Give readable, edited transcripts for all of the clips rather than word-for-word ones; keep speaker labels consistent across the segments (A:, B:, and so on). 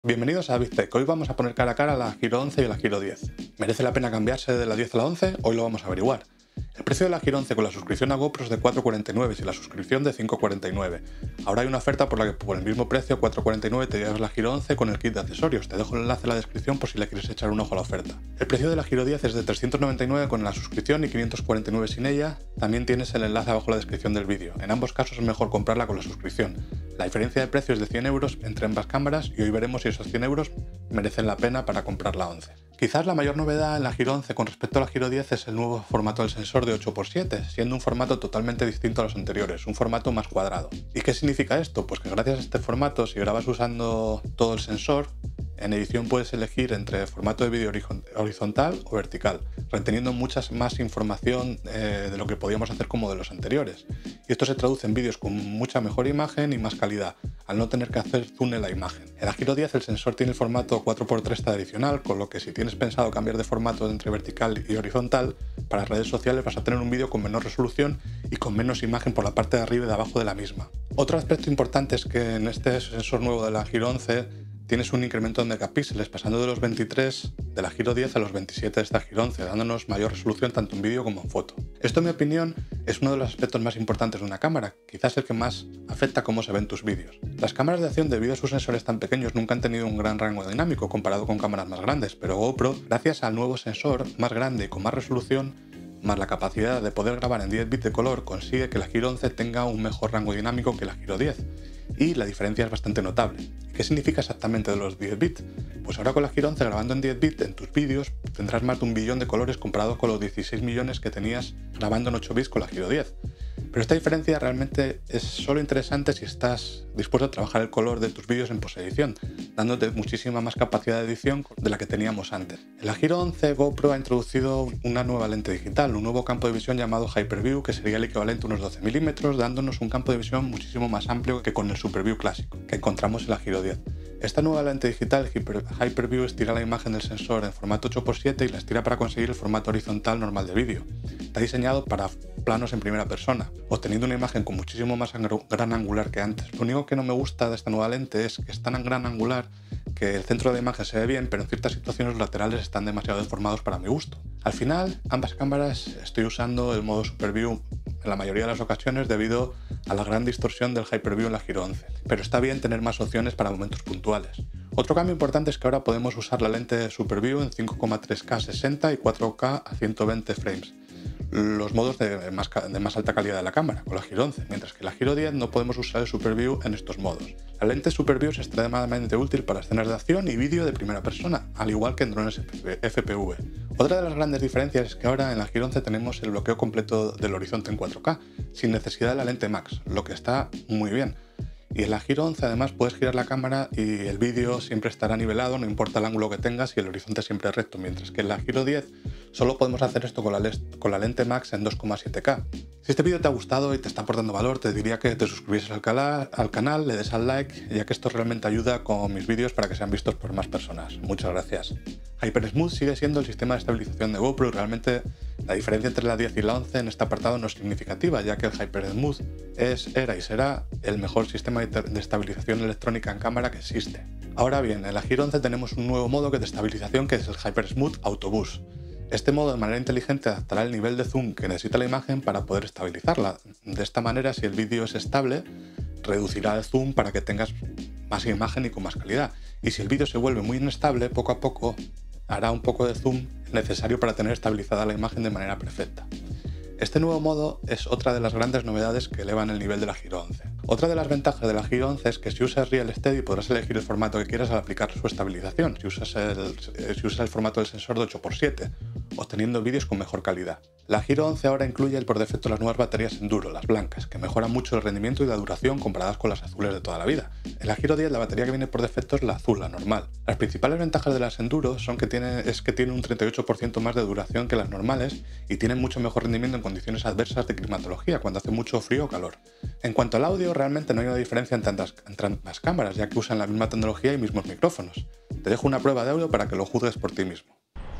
A: Bienvenidos a VicTech. Hoy vamos a poner cara a cara a la Giro 11 y la Giro 10. ¿Merece la pena cambiarse de la 10 a la 11? Hoy lo vamos a averiguar. El precio de la Giro 11 con la suscripción a GoPro es de 4,49 y la suscripción de 5,49. Ahora hay una oferta por la que por el mismo precio, 4,49, te llevas la Giro 11 con el kit de accesorios. Te dejo el enlace en la descripción por si le quieres echar un ojo a la oferta. El precio de la Giro 10 es de 399 con la suscripción y 549 sin ella. También tienes el enlace abajo en la descripción del vídeo. En ambos casos es mejor comprarla con la suscripción. La diferencia de precio es de 100 euros entre ambas cámaras y hoy veremos si esos 100 euros merecen la pena para comprar la 11. Quizás la mayor novedad en la Giro 11 con respecto a la Giro 10 es el nuevo formato del sensor de 8x7, siendo un formato totalmente distinto a los anteriores, un formato más cuadrado. ¿Y qué significa esto? Pues que gracias a este formato, si grabas usando todo el sensor, en edición puedes elegir entre formato de vídeo horizontal o vertical, reteniendo muchas más información de lo que podíamos hacer como de los anteriores. Y esto se traduce en vídeos con mucha mejor imagen y más calidad, al no tener que hacer zoom en la imagen. En la Giro 10 el sensor tiene el formato 4x3 tradicional, con lo que si tienes pensado cambiar de formato entre vertical y horizontal, para redes sociales vas a tener un vídeo con menor resolución y con menos imagen por la parte de arriba y de abajo de la misma. Otro aspecto importante es que en este sensor nuevo de la Giro 11 tienes un incremento en megapíxeles, pasando de los 23 de la Giro 10 a los 27 de esta Giro 11, dándonos mayor resolución tanto en vídeo como en foto. Esto, en mi opinión, es uno de los aspectos más importantes de una cámara, quizás el que más afecta a cómo se ven tus vídeos. Las cámaras de acción, debido a sus sensores tan pequeños, nunca han tenido un gran rango dinámico comparado con cámaras más grandes, pero GoPro, gracias al nuevo sensor más grande y con más resolución, más la capacidad de poder grabar en 10 bits de color, consigue que la Giro 11 tenga un mejor rango dinámico que la Giro 10. Y la diferencia es bastante notable. ¿Qué significa exactamente de los 10 bits? Pues ahora con la Giro 11 grabando en 10 bits en tus vídeos tendrás más de 1 billón de colores comparado con los 16 millones que tenías grabando en 8 bits con la Giro 10. Pero esta diferencia realmente es solo interesante si estás dispuesto a trabajar el color de tus vídeos en posedición, dándote muchísima más capacidad de edición de la que teníamos antes. En la Giro 11 GoPro ha introducido una nueva lente digital, un nuevo campo de visión llamado Hyperview, que sería el equivalente a unos 12 milímetros, dándonos un campo de visión muchísimo más amplio que con el Superview clásico, que encontramos en la Giro 10. Esta nueva lente digital, Hyperview, estira la imagen del sensor en formato 8x7 y la estira para conseguir el formato horizontal normal de vídeo. Está diseñado para planos en primera persona, obteniendo una imagen con muchísimo más gran angular que antes. Lo único que no me gusta de esta nueva lente es que es tan gran angular que el centro de la imagen se ve bien, pero en ciertas situaciones los laterales están demasiado deformados para mi gusto. Al final, ambas cámaras estoy usando el modo Superview en la mayoría de las ocasiones debido a la gran distorsión del Hyperview en la Giro 11, pero está bien tener más opciones para momentos puntuales. Otro cambio importante es que ahora podemos usar la lente Superview en 5,3K 60 y 4K a 120 frames, los modos de más alta calidad de la cámara con la Giro 11, mientras que en la Giro 10 no podemos usar el Superview en estos modos. La lente Superview es extremadamente útil para escenas de acción y vídeo de primera persona, al igual que en drones FPV. Otra de las grandes diferencias es que ahora en la Giro 11 tenemos el bloqueo completo del horizonte en 4K, sin necesidad de la lente Max, lo que está muy bien. Y en la Giro 11 además puedes girar la cámara y el vídeo siempre estará nivelado, no importa el ángulo que tengas y el horizonte siempre es recto, mientras que en la Giro 10 solo podemos hacer esto con la lente Max en 2,7K. Si este vídeo te ha gustado y te está aportando valor, te diría que te suscribieses al canal, le des al like, ya que esto realmente ayuda con mis vídeos para que sean vistos por más personas. Muchas gracias. HyperSmooth sigue siendo el sistema de estabilización de GoPro y realmente la diferencia entre la 10 y la 11 en este apartado no es significativa, ya que el HyperSmooth era y será el mejor sistema de estabilización electrónica en cámara que existe. Ahora bien, en la Giro 11 tenemos un nuevo modo de estabilización que es el HyperSmooth Auto Boost. Este modo de manera inteligente adaptará el nivel de zoom que necesita la imagen para poder estabilizarla. De esta manera, si el vídeo es estable, reducirá el zoom para que tengas más imagen y con más calidad. Y si el vídeo se vuelve muy inestable, poco a poco hará un poco de zoom necesario para tener estabilizada la imagen de manera perfecta. Este nuevo modo es otra de las grandes novedades que elevan el nivel de la Giro 11. Otra de las ventajas de la Giro 11 es que si usas Real Steady podrás elegir el formato que quieras al aplicar su estabilización, si usas el formato del sensor de 8x7, obteniendo vídeos con mejor calidad. La Giro 11 ahora incluye por defecto las nuevas baterías Enduro, las blancas, que mejoran mucho el rendimiento y la duración comparadas con las azules de toda la vida. En la Giro 10 la batería que viene por defecto es la azul, la normal. Las principales ventajas de las Enduro son que tiene un 38% más de duración que las normales y tienen mucho mejor rendimiento en condiciones adversas de climatología, cuando hace mucho frío o calor. En cuanto al audio, realmente no hay una diferencia entre ambas cámaras, ya que usan la misma tecnología y mismos micrófonos. Te dejo una prueba de audio para que lo juzgues por ti mismo.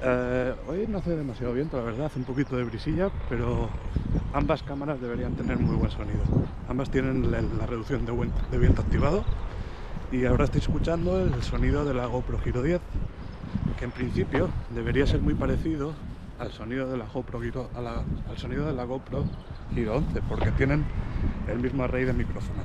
A: Hoy no hace demasiado viento, la verdad, hace un poquito de brisilla, pero ambas cámaras deberían tener muy buen sonido. Ambas tienen la reducción de viento activado
B: Y ahora estoy escuchando el sonido de la GoPro Hero 10, que en principio debería ser muy parecido al sonido de la GoPro al sonido de la GoPro Hero 11, porque tienen el mismo array de micrófonos.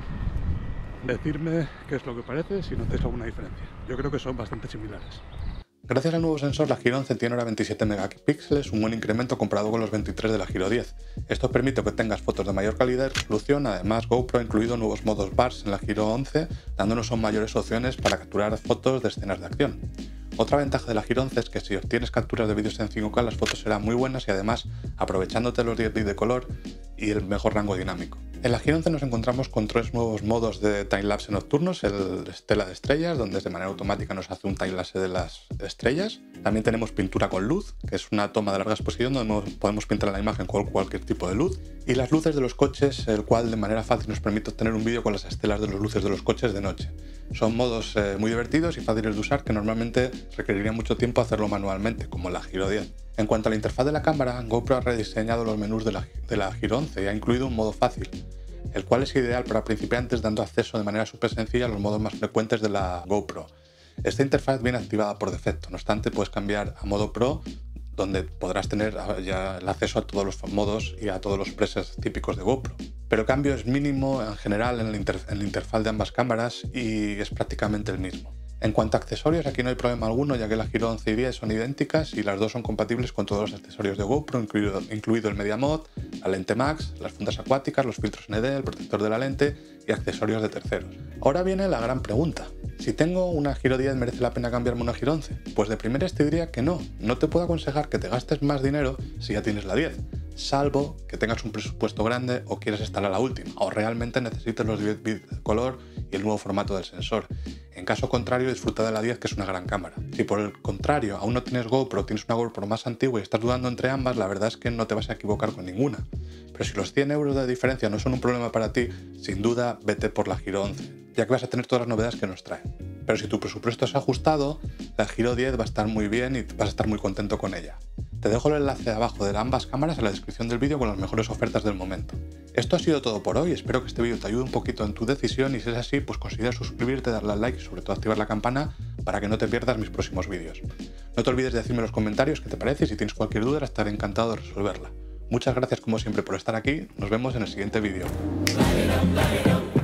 B: Decidme qué es lo que parece, si notáis alguna diferencia. Yo creo que son bastante similares.
A: Gracias al nuevo sensor, la Hero 11 tiene ahora 27 megapíxeles, un buen incremento comparado con los 23 de la Hero 10. Esto permite que tengas fotos de mayor calidad y resolución. Además, GoPro ha incluido nuevos modos BARS en la Hero 11, dándonos mayores opciones para capturar fotos de escenas de acción. Otra ventaja de la Hero 11 es que si obtienes capturas de vídeos en 5K, las fotos serán muy buenas y además aprovechándote los 10 bits de color y el mejor rango dinámico. En la Hero 11 nos encontramos con 3 nuevos modos de timelapse nocturnos: el Estela de estrellas, donde de manera automática nos hace un timelapse de las estrellas. También tenemos pintura con luz, que es una toma de larga exposición donde podemos pintar en la imagen con cualquier tipo de luz. Y las luces de los coches, el cual de manera fácil nos permite obtener un vídeo con las estelas de las luces de los coches de noche. Son modos muy divertidos y fáciles de usar, que normalmente requeriría mucho tiempo hacerlo manualmente, como en la Hero 10. En cuanto a la interfaz de la cámara, GoPro ha rediseñado los menús de la Hero 11 y ha incluido un modo fácil, el cual es ideal para principiantes, dando acceso de manera súper sencilla a los modos más frecuentes de la GoPro. Esta interfaz viene activada por defecto, no obstante puedes cambiar a modo Pro, donde podrás tener ya el acceso a todos los modos y a todos los presets típicos de GoPro. Pero el cambio es mínimo en general en la interfaz de ambas cámaras y es prácticamente el mismo. En cuanto a accesorios, aquí no hay problema alguno, ya que la Hero 11 y 10 son idénticas y las dos son compatibles con todos los accesorios de GoPro, incluido el Media Mod, la lente Max, las fundas acuáticas, los filtros ND, el protector de la lente y accesorios de terceros. Ahora viene la gran pregunta: si tengo una Hero 10, ¿merece la pena cambiarme una Hero 11? Pues de primeras te diría que no. No te puedo aconsejar que te gastes más dinero si ya tienes la 10, salvo que tengas un presupuesto grande o quieras instalar la última, o realmente necesites los 10 bits de color y el nuevo formato del sensor. En caso contrario, disfruta de la 10, que es una gran cámara. Si por el contrario aún no tienes GoPro, tienes una GoPro más antigua y estás dudando entre ambas, la verdad es que no te vas a equivocar con ninguna. Pero si los 100 euros de diferencia no son un problema para ti, sin duda vete por la Hero 11, ya que vas a tener todas las novedades que nos trae. Pero si tu presupuesto es ajustado, la Hero 10 va a estar muy bien y vas a estar muy contento con ella. Te dejo el enlace abajo de ambas cámaras en la descripción del vídeo con las mejores ofertas del momento. Esto ha sido todo por hoy, espero que este vídeo te ayude un poquito en tu decisión y si es así, pues considera suscribirte, darle al like y sobre todo activar la campana para que no te pierdas mis próximos vídeos. No te olvides de decirme en los comentarios qué te parece y si tienes cualquier duda estaré encantado de resolverla. Muchas gracias como siempre por estar aquí, nos vemos en el siguiente vídeo.